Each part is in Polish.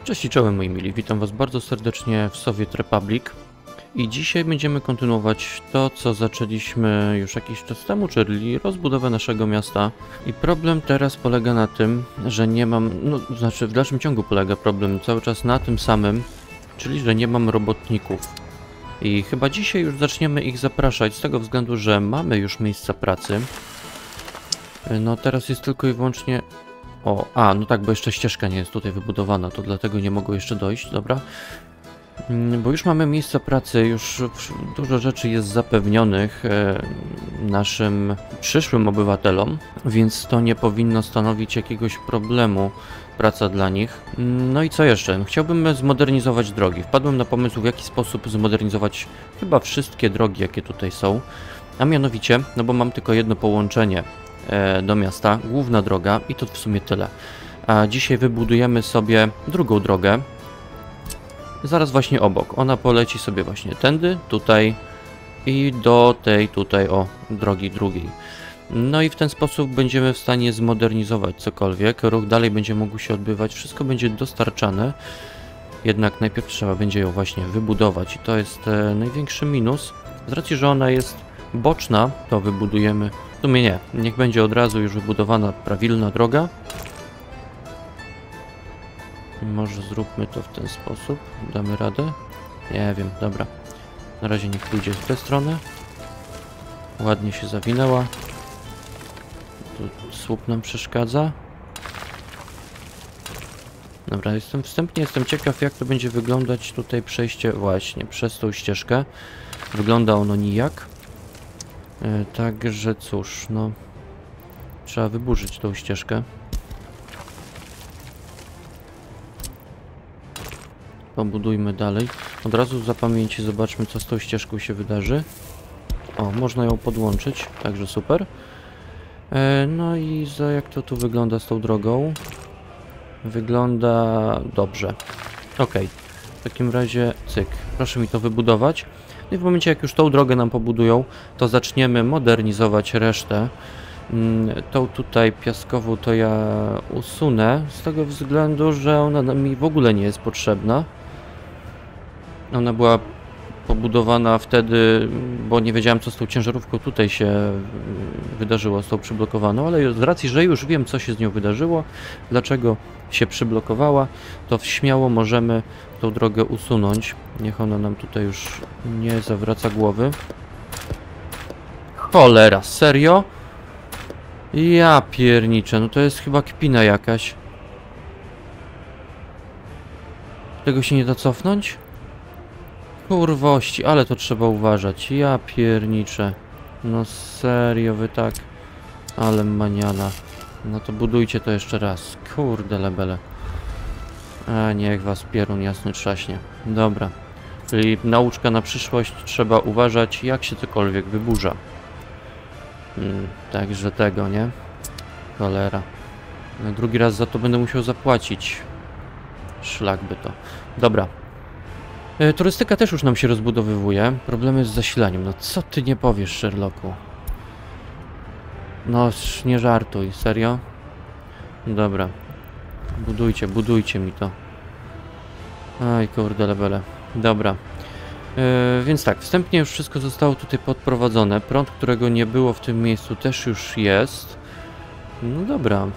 Cześć i czołem moi mili, witam was bardzo serdecznie w Soviet Republic i dzisiaj będziemy kontynuować to, co zaczęliśmy już jakiś czas temu, czyli rozbudowę naszego miasta. I problem teraz polega na tym, że nie mam, w dalszym ciągu polega problem cały czas na tym samym, czyli że nie mam robotników. I chyba dzisiaj już zaczniemy ich zapraszać z tego względu, że mamy już miejsca pracy. No teraz jest tylko i wyłącznie... no tak, bo jeszcze ścieżka nie jest tutaj wybudowana, to dlatego nie mogło jeszcze dojść, dobra. Bo już mamy miejsca pracy, już dużo rzeczy jest zapewnionych naszym przyszłym obywatelom, więc to nie powinno stanowić jakiegoś problemu, praca dla nich. No i co jeszcze? Chciałbym zmodernizować drogi. Wpadłem na pomysł, w jaki sposób zmodernizować chyba wszystkie drogi, jakie tutaj są. A mianowicie, no bo mam tylko jedno połączenie do miasta, główna droga i to w sumie tyle. A dzisiaj wybudujemy sobie drugą drogę, zaraz właśnie obok. Ona poleci sobie właśnie tędy, tutaj i do tej tutaj, drogi drugiej. No i w ten sposób będziemy w stanie zmodernizować cokolwiek, ruch dalej będzie mógł się odbywać, wszystko będzie dostarczane, jednak najpierw trzeba będzie ją właśnie wybudować i to jest największy minus. Z racji, że ona jest boczna, to wybudujemy. W sumie nie, niech będzie od razu już wybudowana prawilna droga. Może zróbmy to w ten sposób, damy radę? Nie wiem, dobra. Na razie niech pójdzie w tę stronę. Ładnie się zawinęła. Tu słup nam przeszkadza. Dobra, wstępnie jestem ciekaw, jak to będzie wyglądać tutaj przejście właśnie przez tą ścieżkę. Wygląda ono nijak. Także cóż, no trzeba wyburzyć tą ścieżkę. Pobudujmy dalej. Od razu w zapamięci zobaczmy, co z tą ścieżką się wydarzy. Można ją podłączyć, także super. No i jak to tu wygląda z tą drogą? Wygląda dobrze. Ok, w takim razie cyk, proszę mi to wybudować. No i w momencie, jak już tą drogę nam pobudują, to zaczniemy modernizować resztę. Tą tutaj piaskową to ja usunę, z tego względu, że ona mi w ogóle nie jest potrzebna. Ona była pobudowana wtedy, bo nie wiedziałem, co z tą ciężarówką tutaj się wydarzyło, z tą przyblokowaną, ale z racji, że już wiem, co się z nią wydarzyło, dlaczego się przyblokowała, to śmiało możemy tą drogę usunąć. Niech ona nam tutaj już nie zawraca głowy. Cholera, serio? Ja pierniczę, no to jest chyba kpina jakaś. Tego się nie da cofnąć? Kurwości, ale to trzeba uważać. Ja pierniczę. No serio, wy tak. Ale maniana. No to budujcie to jeszcze raz. Kurde lebele. A niech was pierun jasny trzaśnie. Dobra. Czyli nauczka na przyszłość. Trzeba uważać, jak się cokolwiek wyburza. Także tego, nie? Cholera. No, drugi raz za to będę musiał zapłacić. Szlak by to. Dobra. Turystyka też już nam się rozbudowywuje. Problemy z zasilaniem. No co ty nie powiesz, Sherlocku? No nie żartuj, serio? Dobra. Budujcie mi to. Aj kurde lebele. Dobra. Więc tak, wstępnie już wszystko zostało tutaj podprowadzone. Prąd, którego nie było w tym miejscu, też już jest. No dobra.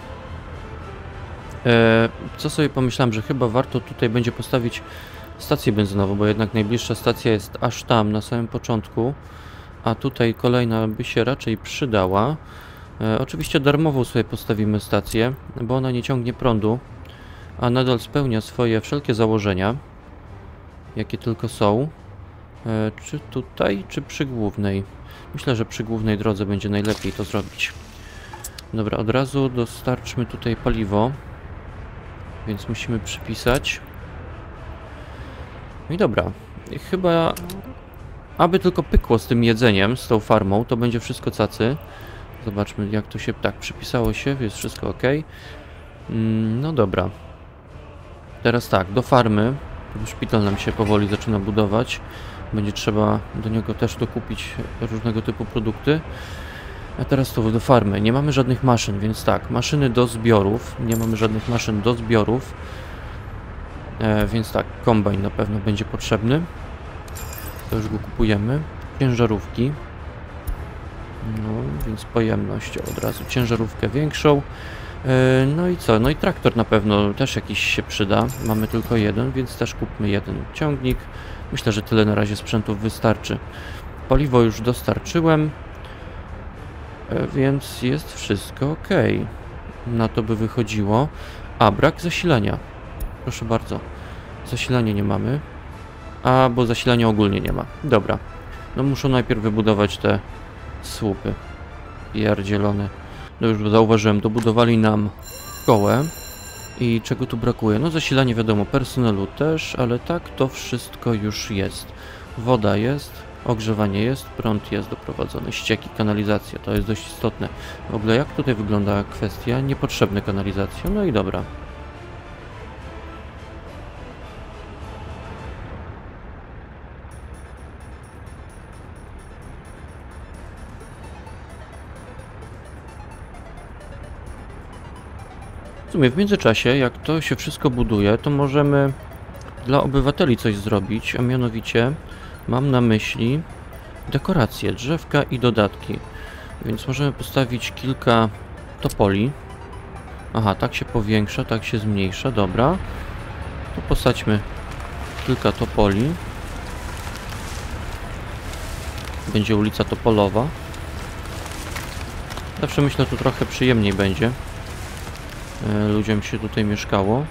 Co sobie pomyślałem, że chyba warto tutaj będzie postawić stację benzynową, bo jednak najbliższa stacja jest aż tam, na samym początku. A tutaj kolejna by się raczej przydała. Oczywiście darmową sobie postawimy stację, bo ona nie ciągnie prądu, a nadal spełnia swoje wszelkie założenia, jakie tylko są. Czy tutaj, czy przy głównej? Myślę, że przy głównej drodze będzie najlepiej to zrobić. Dobra, od razu dostarczmy tutaj paliwo, więc musimy przypisać. No i dobra, chyba, aby tylko pykło z tym jedzeniem, z tą farmą, to będzie wszystko cacy. Zobaczmy, jak to się tak przypisało się, jest wszystko ok. No dobra. Teraz tak, do farmy. Szpital nam się powoli zaczyna budować. Będzie trzeba do niego też dokupić różnego typu produkty. A teraz to do farmy. Nie mamy żadnych maszyn, więc tak, maszyny do zbiorów. Nie mamy żadnych maszyn do zbiorów. Więc tak, kombajn na pewno będzie potrzebny. To już go kupujemy. Ciężarówki. No, więc pojemność od razu. Ciężarówkę większą. No i co? No i traktor na pewno też jakiś się przyda. Mamy tylko jeden, więc też kupmy jeden ciągnik. Myślę, że tyle na razie sprzętów wystarczy. Paliwo już dostarczyłem. Więc jest wszystko ok. Na to by wychodziło. A, brak zasilania. Proszę bardzo. Zasilania nie mamy. A, bo zasilania ogólnie nie ma. Dobra. No muszą najpierw wybudować te słupy. Pierdzielone. No już zauważyłem, dobudowali nam szkołę. I czego tu brakuje? No zasilanie wiadomo, personelu też, ale tak to wszystko już jest. Woda jest, ogrzewanie jest, prąd jest doprowadzony, ścieki, kanalizacja, to jest dość istotne. W ogóle jak tutaj wygląda kwestia niepotrzebne kanalizacja? No i dobra. W sumie w międzyczasie, jak to się wszystko buduje, to możemy dla obywateli coś zrobić, a mianowicie mam na myśli dekoracje, drzewka i dodatki. Więc możemy postawić kilka topoli. Aha, tak się powiększa, tak się zmniejsza, dobra. To posadźmy kilka topoli. Będzie ulica Topolowa. Zawsze myślę, tu trochę przyjemniej będzie. Ludziom się tutaj mieszkało.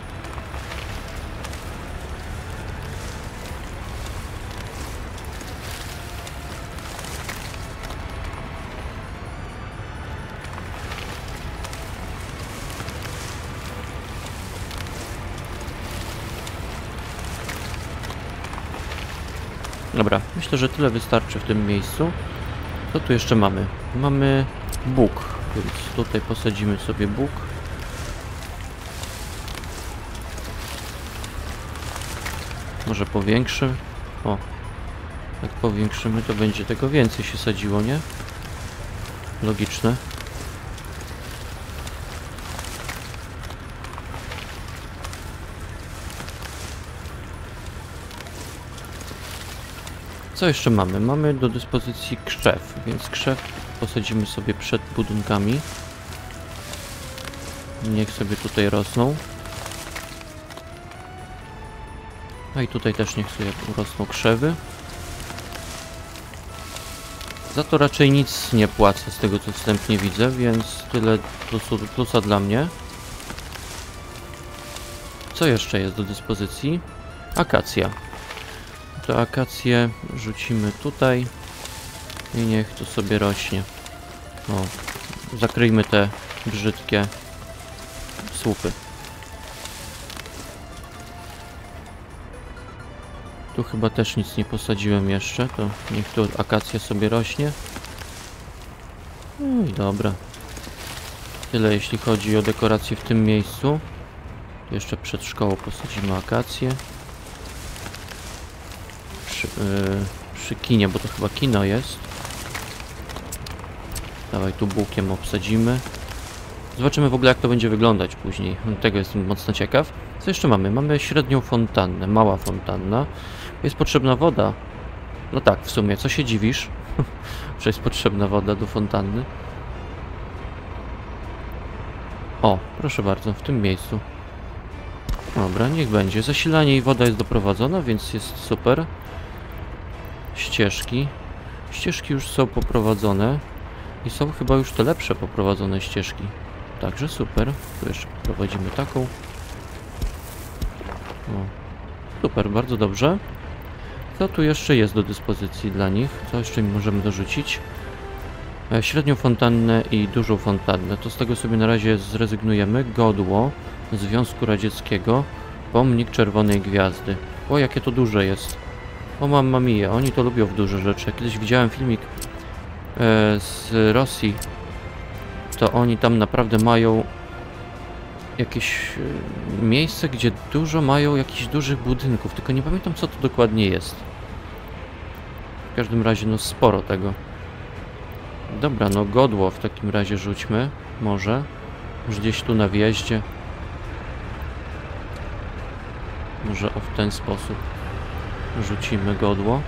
Dobra, myślę, że tyle wystarczy w tym miejscu. Co tu jeszcze mamy? Mamy bóg, więc tutaj posadzimy sobie bóg. Może powiększy. O, jak powiększymy, to będzie tego więcej się sadziło, nie? Logiczne. Co jeszcze mamy? Mamy do dyspozycji krzew, więc krzew posadzimy sobie przed budynkami. Niech sobie tutaj rosną. No i tutaj też niech sobie rosną krzewy. Za to raczej nic nie płacę z tego, co wstępnie widzę, więc tyle plusa dla mnie. Co jeszcze jest do dyspozycji? Akacja. To akację rzucimy tutaj i niech to sobie rośnie. O, zakryjmy te brzydkie słupy. Tu chyba też nic nie posadziłem jeszcze, to niech tu akacja sobie rośnie. No i dobra. Tyle jeśli chodzi o dekoracje w tym miejscu. Jeszcze przed szkołą posadzimy akację. Przy kinie, bo to chyba kino jest. Dawaj, tu bukiem obsadzimy. Zobaczymy w ogóle, jak to będzie wyglądać później. Tego jestem mocno ciekaw. Co jeszcze mamy? Mamy średnią fontannę, mała fontanna. Jest potrzebna woda. No tak, w sumie, co się dziwisz? Że jest potrzebna woda do fontanny. O, proszę bardzo, w tym miejscu. Dobra, niech będzie. Zasilanie i woda jest doprowadzona, więc jest super. Ścieżki. Ścieżki już są poprowadzone. I są chyba już te lepsze poprowadzone ścieżki. Także super. Tu jeszcze prowadzimy taką. O. Super, bardzo dobrze. Co tu jeszcze jest do dyspozycji dla nich? Co jeszcze mi możemy dorzucić? Średnią fontannę i dużą fontannę. To z tego sobie na razie zrezygnujemy. Godło Związku Radzieckiego. Pomnik Czerwonej Gwiazdy. O, jakie to duże jest. O, mamma mia, oni to lubią w duże rzeczy. Kiedyś widziałem filmik z Rosji. To oni tam naprawdę mają jakieś miejsce, gdzie dużo mają jakichś dużych budynków. Tylko nie pamiętam, co to dokładnie jest. W każdym razie, no sporo tego. Dobra, no godło w takim razie rzućmy. Może. Już gdzieś tu na wjeździe. Może o w ten sposób rzucimy godło.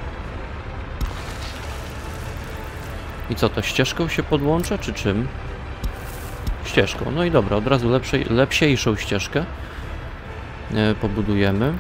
I co, to ścieżką się podłącza, czy czym? Ścieżką. No i dobra, od razu lepsiejszą ścieżkę pobudujemy.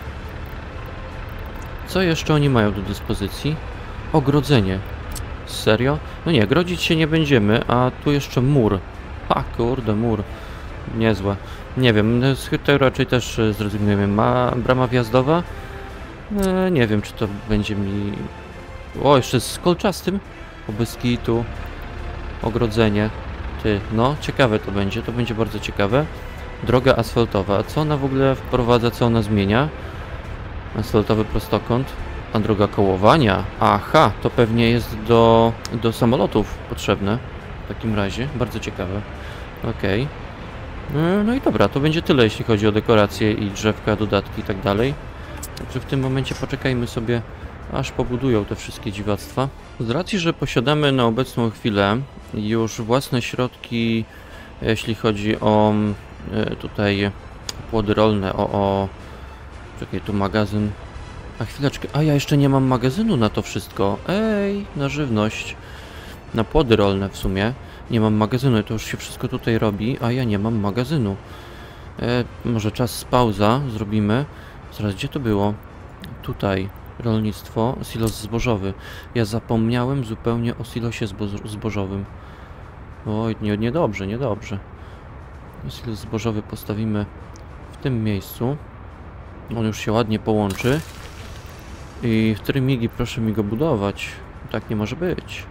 Co jeszcze oni mają do dyspozycji? Ogrodzenie. Serio? No nie, grodzić się nie będziemy, a tu jeszcze mur. Ha, kurde, mur. Niezłe. Nie wiem, z tego raczej też zrezygnujemy. Brama wjazdowa? Nie wiem, czy to będzie mi... O, jeszcze z kolczastym? Obyski tu. Ogrodzenie. Ty, no, ciekawe to będzie bardzo ciekawe. Droga asfaltowa. Co ona w ogóle wprowadza, co ona zmienia? Asfaltowy prostokąt. A droga kołowania. Aha, to pewnie jest do samolotów potrzebne. W takim razie. Bardzo ciekawe. Okej. No i dobra, to będzie tyle, jeśli chodzi o dekoracje i drzewka, dodatki i tak dalej. Także w tym momencie poczekajmy sobie, aż pobudują te wszystkie dziwactwa. Z racji, że posiadamy na obecną chwilę już własne środki, jeśli chodzi o tutaj płody rolne, czekaj, tu magazyn. A chwileczkę, a ja jeszcze nie mam magazynu na to wszystko. Ej, na żywność. Na płody rolne w sumie. Nie mam magazynu, to już się wszystko tutaj robi, a ja nie mam magazynu. Może czas pauza zrobimy. Zaraz, gdzie to było? Tutaj. Rolnictwo, silos zbożowy. Ja zapomniałem zupełnie o silosie zbożowym. Oj, niedobrze, niedobrze. Silos zbożowy postawimy w tym miejscu. On już się ładnie połączy. I w trymigi proszę mi go budować. Tak nie może być.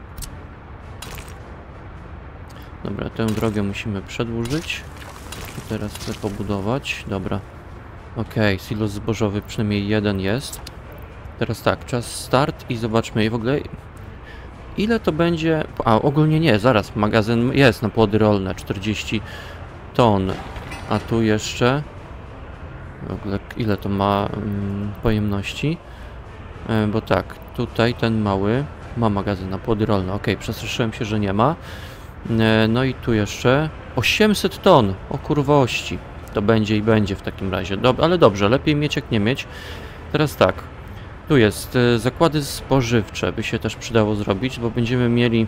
Dobra, tę drogę musimy przedłużyć. I teraz chcę pobudować. Dobra. Okej, silos zbożowy przynajmniej jeden jest. Teraz tak, czas start i zobaczmy w ogóle ile to będzie... A ogólnie nie, zaraz, magazyn jest na płody rolne, 40 ton. A tu jeszcze... W ogóle ile to ma pojemności? Bo tak, tutaj ten mały ma magazyn na płody rolne. Ok, przestraszyłem się, że nie ma. No i tu jeszcze 800 ton, o kurwości. To będzie i będzie w takim razie. Ale dobrze, lepiej mieć jak nie mieć. Teraz tak, tu jest zakłady spożywcze, by się też przydało zrobić, bo będziemy mieli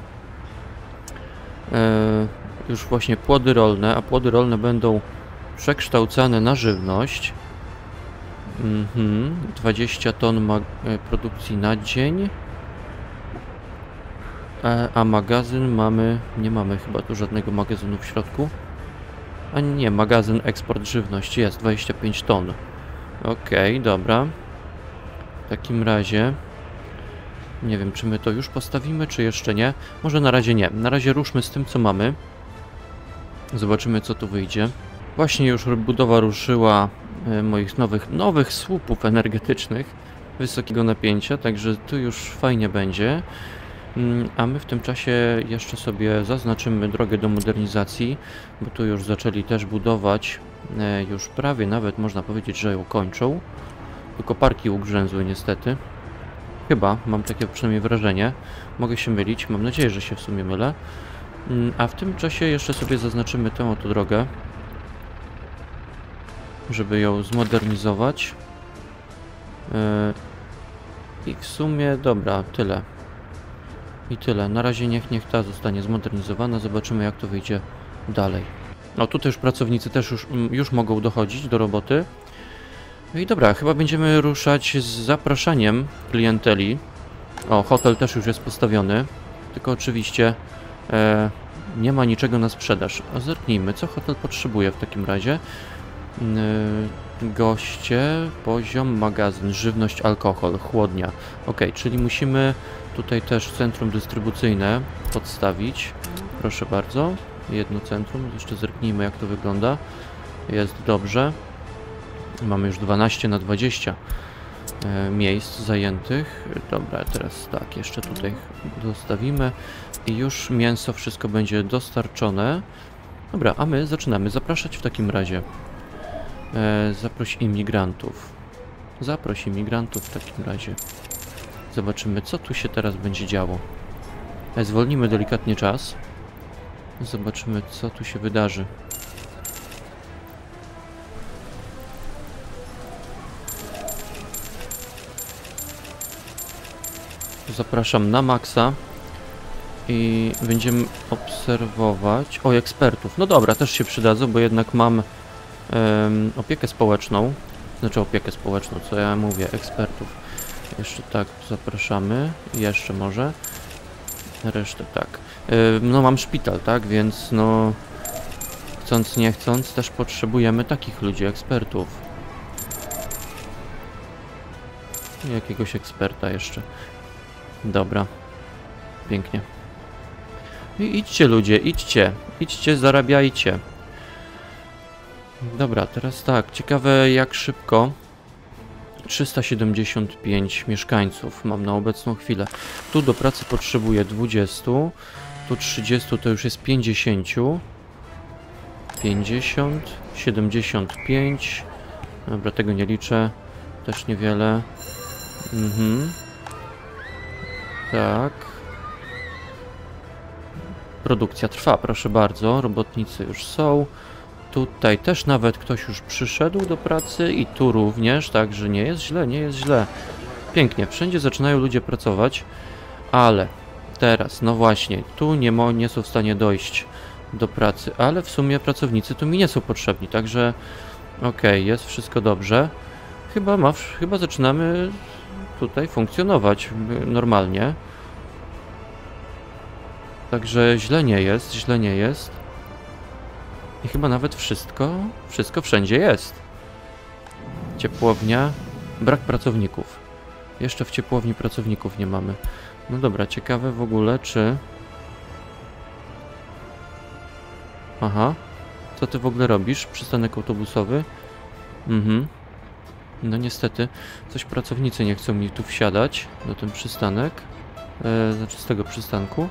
już właśnie płody rolne, a płody rolne będą przekształcane na żywność. 20 ton produkcji na dzień. A magazyn mamy... Nie mamy chyba tu żadnego magazynu w środku. A nie, magazyn eksport żywność jest 25 ton. Okej, dobra. W takim razie... Nie wiem, czy my to już postawimy, czy jeszcze nie. Może na razie nie. Na razie ruszmy z tym, co mamy. Zobaczymy, co tu wyjdzie. Właśnie już budowa ruszyła moich nowych słupów energetycznych wysokiego napięcia, także tu już fajnie będzie. A my w tym czasie jeszcze sobie zaznaczymy drogę do modernizacji, bo tu już zaczęli też budować, już prawie nawet można powiedzieć, że ją kończą. Tylko parki ugrzęzły niestety. Chyba, mam takie przynajmniej wrażenie. Mogę się mylić, mam nadzieję, że się w sumie mylę. A w tym czasie jeszcze sobie zaznaczymy tę oto drogę, żeby ją zmodernizować. I w sumie, dobra, tyle. I tyle. Na razie niech ta zostanie zmodernizowana. Zobaczymy, jak to wyjdzie dalej. No tutaj już pracownicy też już mogą dochodzić do roboty. No i dobra, chyba będziemy ruszać z zapraszaniem klienteli. O, hotel też już jest postawiony. Tylko oczywiście nie ma niczego na sprzedaż. A zerknijmy, co hotel potrzebuje w takim razie. Goście, poziom, magazyn, żywność, alkohol, chłodnia. Ok, czyli musimy tutaj też centrum dystrybucyjne podstawić. Proszę bardzo, jedno centrum. Jeszcze zerknijmy, jak to wygląda. Jest dobrze. Mamy już 12 na 20 miejsc zajętych. Dobra, teraz tak, jeszcze tutaj dostawimy i już mięso, wszystko będzie dostarczone. Dobra, a my zaczynamy zapraszać w takim razie. Zaproś imigrantów. Zaproś imigrantów w takim razie. Zobaczymy, co tu się teraz będzie działo. Zwolnimy delikatnie czas. Zobaczymy, co tu się wydarzy. zapraszam na maksa i będziemy obserwować... O, ekspertów. No dobra, też się przydadzą, bo jednak mam opiekę społeczną. Znaczy opiekę społeczną, co ja mówię, ekspertów. Jeszcze tak, zapraszamy. Jeszcze może. Resztę tak. No mam szpital, tak, więc no... Chcąc nie chcąc, też potrzebujemy takich ludzi, ekspertów. Jakiegoś eksperta jeszcze. Dobra. Pięknie. I idźcie ludzie, idźcie. Idźcie, zarabiajcie. Dobra, teraz tak. Ciekawe jak szybko. 375 mieszkańców mam na obecną chwilę. Tu do pracy potrzebuję 20. Tu 30 to już jest 50. 50. 75. Dobra, tego nie liczę. Też niewiele. Tak. Produkcja trwa, proszę bardzo. Robotnicy już są. Tutaj też nawet ktoś już przyszedł do pracy i tu również, także nie jest źle, nie jest źle. Pięknie, wszędzie zaczynają ludzie pracować, ale teraz, no właśnie, tu nie są w stanie dojść do pracy, ale w sumie pracownicy tu mi nie są potrzebni, także okej, jest wszystko dobrze. Chyba zaczynamy tutaj funkcjonować normalnie. Także źle nie jest, źle nie jest. I chyba nawet wszystko wszędzie jest. Ciepłownia, brak pracowników. Jeszcze w ciepłowni pracowników nie mamy. No dobra, ciekawe w ogóle, czy... Aha, co ty w ogóle robisz? Przystanek autobusowy? No niestety, coś pracownicy nie chcą mi tu wsiadać do ten przystanek. Znaczy z tego przystanku.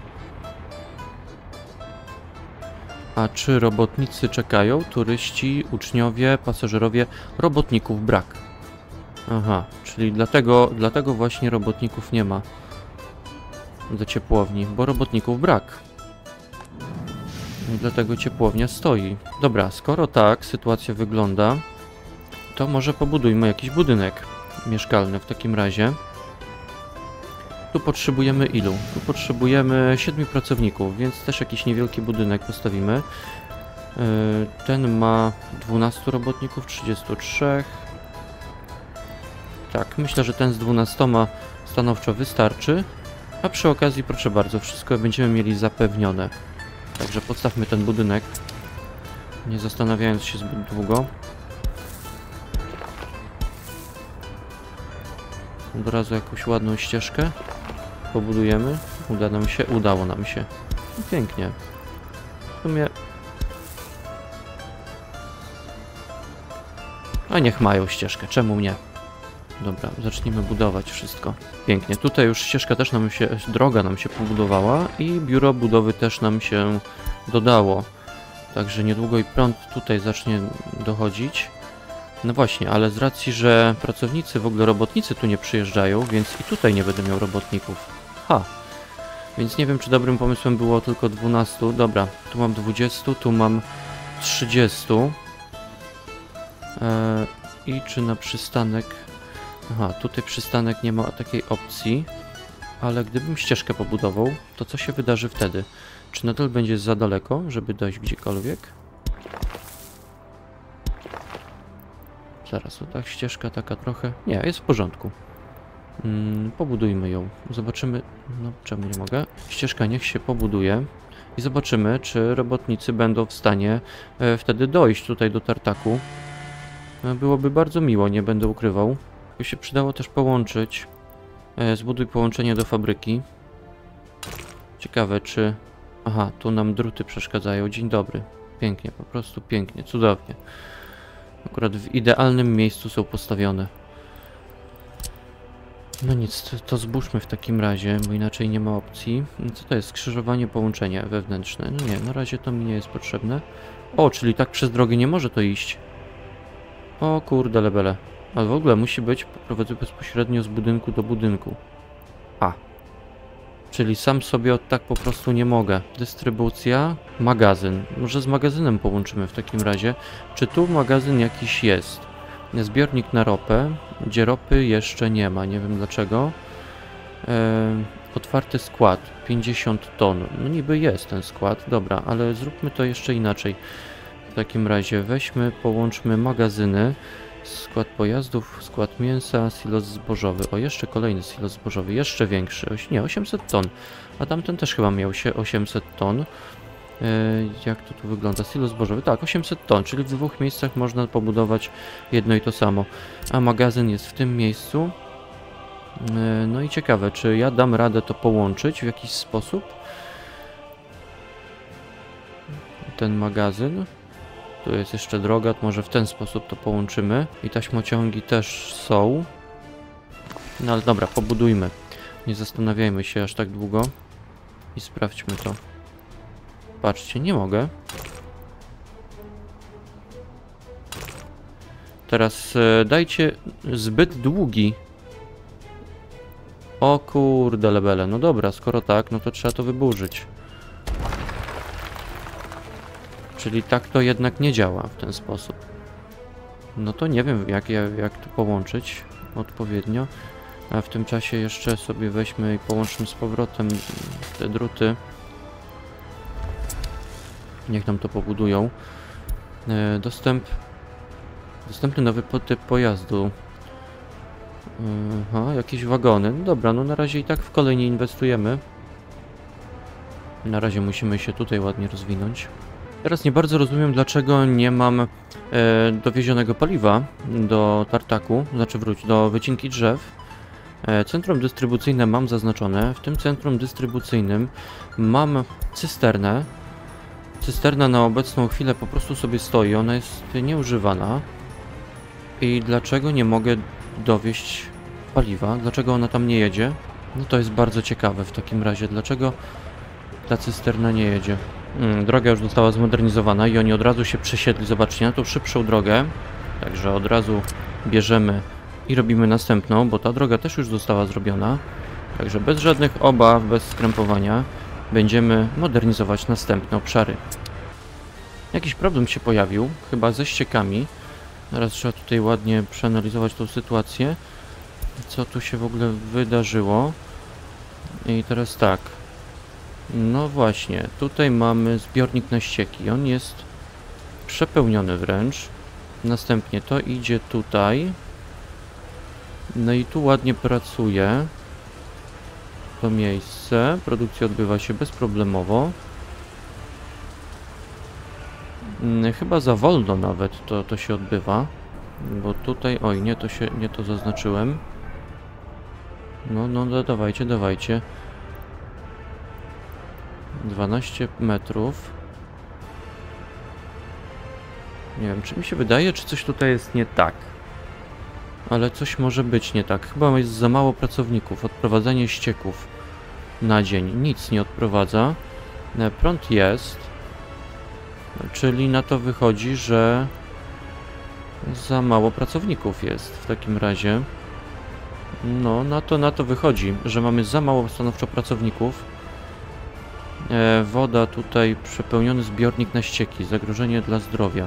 A czy robotnicy czekają? Turyści, uczniowie, pasażerowie, robotników brak. Aha, czyli dlatego właśnie robotników nie ma do ciepłowni, bo robotników brak. I dlatego ciepłownia stoi. Dobra, skoro tak sytuacja wygląda, to może pobudujmy jakiś budynek mieszkalny w takim razie. Tu potrzebujemy ilu? Tu potrzebujemy 7 pracowników, więc też jakiś niewielki budynek postawimy. Ten ma 12 robotników, 33. Tak, myślę, że ten z 12 stanowczo wystarczy. A przy okazji, proszę bardzo, wszystko będziemy mieli zapewnione. Także postawmy ten budynek, nie zastanawiając się zbyt długo. Od razu jakąś ładną ścieżkę pobudujemy. Udało nam się. No pięknie. W sumie... A niech mają ścieżkę, czemu nie? Dobra, zacznijmy budować wszystko. Pięknie. Tutaj już ścieżka też droga nam się pobudowała i biuro budowy też nam się dodało. Także niedługo i prąd tutaj zacznie dochodzić. No właśnie, ale z racji, że pracownicy, w ogóle robotnicy tu nie przyjeżdżają, więc i tutaj nie będę miał robotników. Więc nie wiem, czy dobrym pomysłem było tylko 12. Dobra, tu mam 20, tu mam 30. I czy na przystanek... Aha, tutaj przystanek nie ma takiej opcji. Ale gdybym ścieżkę pobudował, to co się wydarzy wtedy? Czy nadal będzie za daleko, żeby dojść gdziekolwiek? Zaraz, o tak, ścieżka taka trochę... Nie, jest w porządku. Pobudujmy ją. Zobaczymy... No, czemu nie mogę? Ścieżka niech się pobuduje. I zobaczymy, czy robotnicy będą w stanie wtedy dojść tutaj do tartaku. Byłoby bardzo miło, nie będę ukrywał. By się przydało też połączyć. Zbuduj połączenie do fabryki. Ciekawe, czy... Aha, tu nam druty przeszkadzają. Dzień dobry. Pięknie, po prostu pięknie, cudownie. Akurat w idealnym miejscu są postawione. No nic, to zbóżmy w takim razie, bo inaczej nie ma opcji. Co to jest? Skrzyżowanie, połączenie wewnętrzne. No nie, na razie to mi nie jest potrzebne. O, czyli tak przez drogę nie może to iść. O kurde lebele. Ale w ogóle musi być poprowadzony bezpośrednio z budynku do budynku. Czyli sam sobie tak po prostu nie mogę. Dystrybucja, magazyn. Może z magazynem połączymy w takim razie. Czy tu magazyn jakiś jest? Zbiornik na ropę, gdzie ropy jeszcze nie ma, nie wiem dlaczego. Otwarty skład 50 ton. No niby jest ten skład, dobra, ale zróbmy to jeszcze inaczej. W takim razie weźmy, połączmy magazyny, skład pojazdów, skład mięsa, silos zbożowy. O, jeszcze kolejny silos zbożowy, jeszcze większy. Nie, 800 ton. A tamten też chyba miał się 800 ton. Jak to tu wygląda? Silos zbożowy. Tak, 800 ton, czyli w dwóch miejscach można pobudować jedno i to samo. A magazyn jest w tym miejscu. No i ciekawe, czy ja dam radę to połączyć w jakiś sposób? Ten magazyn. Tu jest jeszcze droga, to może w ten sposób to połączymy. I taśmociągi też są. No ale dobra, pobudujmy. Nie zastanawiajmy się aż tak długo. I sprawdźmy to. Patrzcie, nie mogę. Teraz dajcie zbyt długi. O kurde lebele. No dobra, skoro tak, no to trzeba to wyburzyć. Czyli tak to jednak nie działa w ten sposób. No to nie wiem jak to połączyć odpowiednio. A w tym czasie jeszcze sobie weźmy i połączmy z powrotem te druty. Niech nam to pobudują. Dostępny nowy typ pojazdu. Aha, jakieś wagony. No dobra, no na razie i tak w kolej nie inwestujemy. Na razie musimy się tutaj ładnie rozwinąć. Teraz nie bardzo rozumiem, dlaczego nie mam dowiezionego paliwa do tartaku, znaczy do wycinki drzew. Centrum dystrybucyjne mam zaznaczone. W tym centrum dystrybucyjnym mam cysternę. Cysterna na obecną chwilę po prostu sobie stoi, ona jest nieużywana. I dlaczego nie mogę dowieźć paliwa? Dlaczego ona tam nie jedzie? No to jest bardzo ciekawe w takim razie. Dlaczego ta cysterna nie jedzie? Droga już została zmodernizowana i oni od razu się przesiedli. Zobaczcie, na tą szybszą drogę. Także od razu bierzemy i robimy następną, bo ta droga też już została zrobiona. Także bez żadnych obaw, bez skrępowania będziemy modernizować następne obszary. Jakiś problem się pojawił, chyba ze ściekami. Teraz trzeba tutaj ładnie przeanalizować tą sytuację. Co tu się w ogóle wydarzyło. I teraz tak. No właśnie, tutaj mamy zbiornik na ścieki. On jest przepełniony wręcz. Następnie to idzie tutaj. No i tu ładnie pracuje to miejsce. Produkcja odbywa się bezproblemowo. Chyba za wolno nawet to się odbywa. Bo tutaj... Oj, nie to zaznaczyłem. No, dawajcie. 12 metrów. Nie wiem, czy mi się wydaje, czy coś tutaj jest nie tak. Ale coś może być nie tak. Chyba jest za mało pracowników. Odprowadzanie ścieków na dzień. Nic nie odprowadza. Prąd jest. Czyli na to wychodzi, że za mało pracowników jest w takim razie. No, na to wychodzi, że mamy za mało stanowczo pracowników. Woda tutaj, przepełniony zbiornik na ścieki. Zagrożenie dla zdrowia.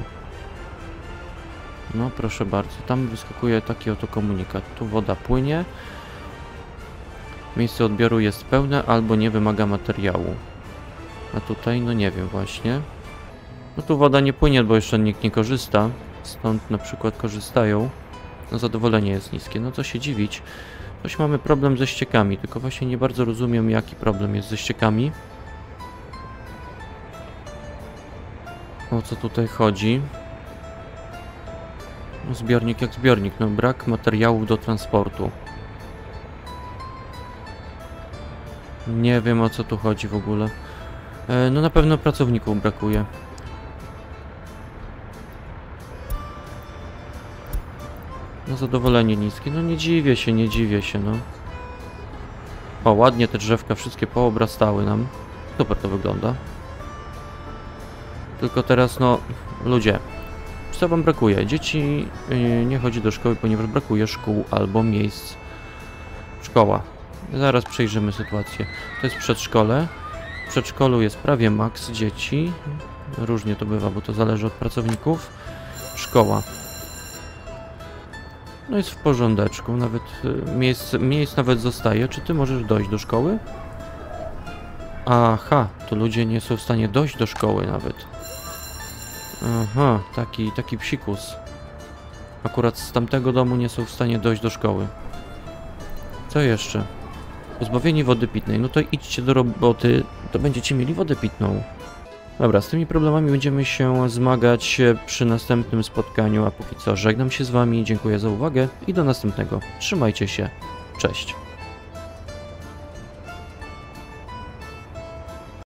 No proszę bardzo, tam wyskakuje taki oto komunikat. Tu woda płynie. Miejsce odbioru jest pełne albo nie wymaga materiału. A tutaj, no nie wiem właśnie. No tu woda nie płynie, bo jeszcze nikt nie korzysta. Stąd na przykład korzystają. No zadowolenie jest niskie. No co się dziwić. Coś mamy problem ze ściekami, tylko właśnie nie bardzo rozumiem, jaki problem jest ze ściekami. O co tutaj chodzi? Zbiornik jak zbiornik, no brak materiałów do transportu. Nie wiem, o co tu chodzi w ogóle. No na pewno pracowników brakuje. No zadowolenie niskie, no nie dziwię się, no. O, ładnie te drzewka wszystkie poobrastały nam. Super to wygląda. Tylko teraz, no, ludzie, co wam brakuje? Dzieci nie chodzi do szkoły, ponieważ brakuje szkół albo miejsc. Szkoła. Zaraz przejrzymy sytuację. To jest przedszkole. W przedszkolu jest prawie maks dzieci. Różnie to bywa, bo to zależy od pracowników. Szkoła. No jest w porządeczku, nawet miejsc nawet zostaje. Czy ty możesz dojść do szkoły? Aha, to ludzie nie są w stanie dojść do szkoły nawet. Aha, taki psikus. Akurat z tamtego domu nie są w stanie dojść do szkoły. Co jeszcze? Pozbawieni wody pitnej. No to idźcie do roboty, to będziecie mieli wodę pitną. Dobra, z tymi problemami będziemy się zmagać przy następnym spotkaniu, a póki co żegnam się z wami, dziękuję za uwagę i do następnego. Trzymajcie się. Cześć.